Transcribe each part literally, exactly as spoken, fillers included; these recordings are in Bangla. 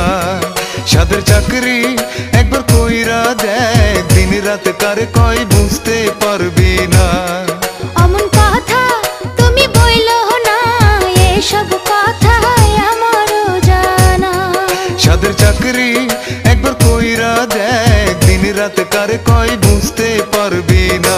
সাদের চাকরি একবার কইরা দেখ, দিন রাত কারে কয় বুঝতে পারবি না। অমন কথা তুমি বইলো না, এসব কথা আমারও জানা। সাদের চাকরি একবার কইরা দেখ, দিন রাত কারে কয় বুঝতে পারবি না।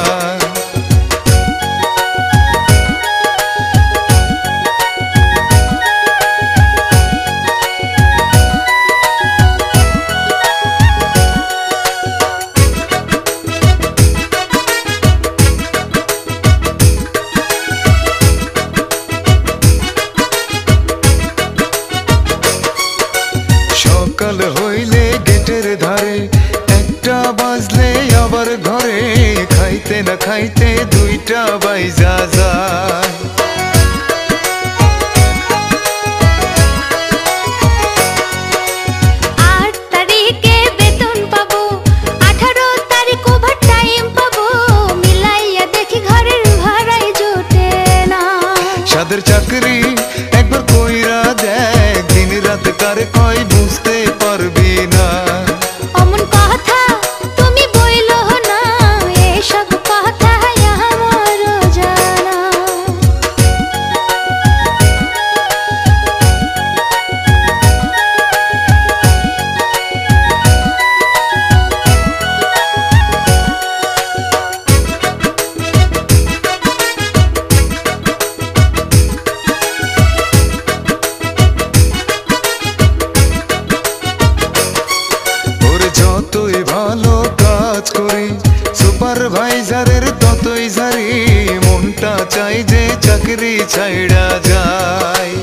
সকাল হইলে গেটের ধারে, একটা বাজলে আবার ঘরে, খাইতে না খাইতে দুইটা বাইজা যায়। আট তারিখে বেতন পাবো, আঠারো তারিখ ওভার টাইম পাবো, মিলাইয়া দেখি ঘরের ভাড়াই জোটে না। সাদের চাকরি একবার কইরা দেখ, দিন রাত কারে কয় বুঝতে পারবি না। অমন কথা তুমি বইলো না, এসব কথা আমারও জানা। ওরে যতই ভালো কাজ করি, সুপারভাইজারের ততই ঝারি, মনটা চাই যে চাকরি ছাইড়া যায়।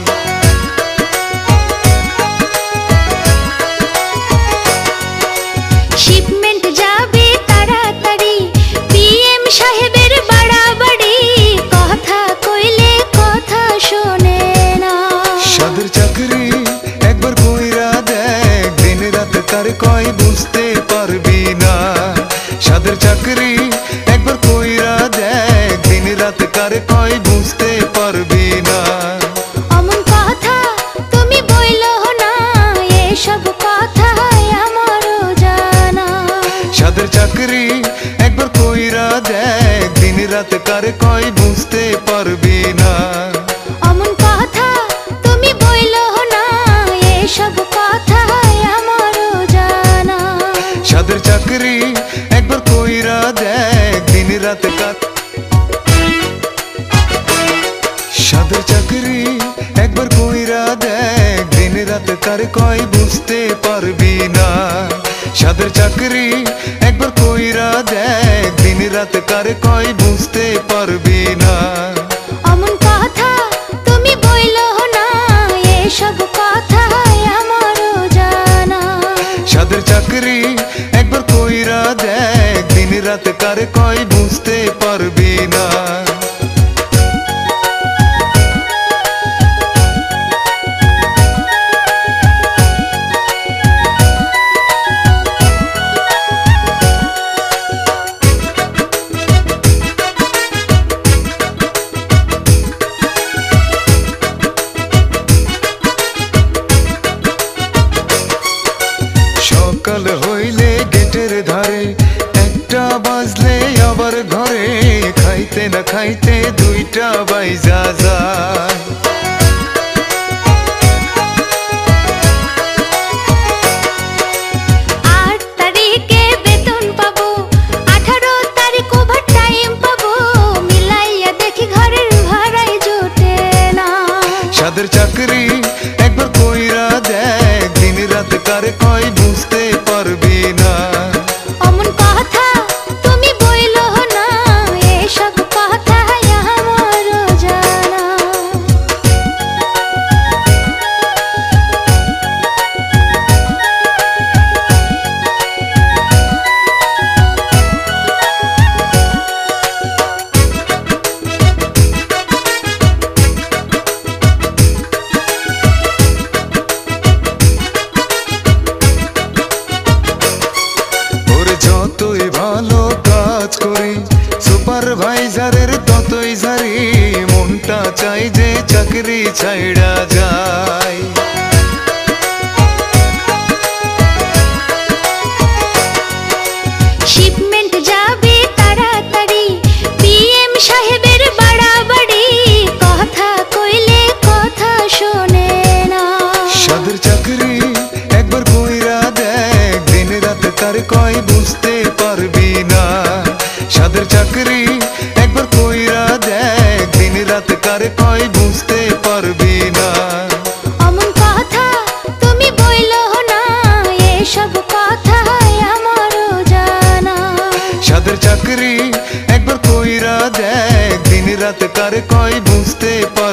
শিপমেন্ট যাবে তাড়াতাড়ি, পিএম সাহেবের বাড়াবাড়ি, কথা কইলে কথা শোনে না। সাদের চাকরি একবার কইরা দেখ, দিন রাত কারে কয় বুঝতে পারবি না। সাদের চাকরি একবার কইরা দেখ, দিন রাত কারে কয় বুঝতে পারবি না। অমন কথা তুমি বইলো না, এসব কথা আমারও জানা। সাদের চাকরি একবার কইরা দেখ, দিন রাত কারে কয় বুঝতে পারবি না। অমন কথা তুমি বইলো না, এসব কথা আমারও জানা। সাদের চাকরি একবার কইরা দেখ, দিন রাত কার সাদের চাকরি একবার কইরা দেখ, দিন রাত কারে কয় বুঝতে পারবি না। সাদের চাকরি একবার কইরা দেখ, দিন রাত কারে কয় বুঝতে পারবি না। অমন কথা তুমি বইলো না, এসব কথা আমারও জানা। সাদের চাকরি একবার কইরা দেখ, দিন রাত কারে কয় বুঝতে পারবি না। সকাল হইলে গেটের ধারে, একটা বাজলে আবার ঘরে, খাইতে না খাইতে দুইটা বাইজা যায়। আট তারিখে বেতন পাবো, আঠারো তারিখ ওভার টাইম পাবো, মিলাইয়া দেখি ঘরের ভাড়াই জোটে না। সাদের চাকরি একবার কইরা দেখ, দিন রাত কারে কয় বুঝতে পারবি না। অমন কথা তুমি বইলো না, এসব কথা আমারও জানা। সুপারভাইজারের ততই ঝারি, মনটা চাই যে চাকরি ছাইড়া যায়। সাদের চাকরি একবার কইরা দেখ দিন রাত কারে কয় বুঝতে পারবি